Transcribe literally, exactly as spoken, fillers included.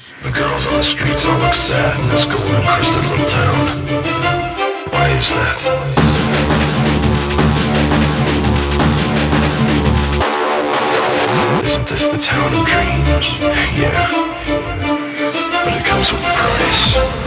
The girls on the streets all look sad in this gold-encrusted little town. Why is that? Isn't this the town of dreams? Yeah. But it comes with a price.